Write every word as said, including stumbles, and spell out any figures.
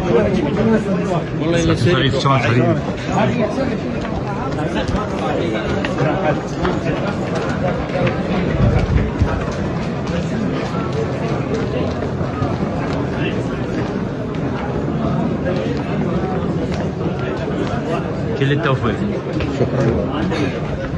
والله الا شريف شلون شريف؟ كل التوفيق. شكرا.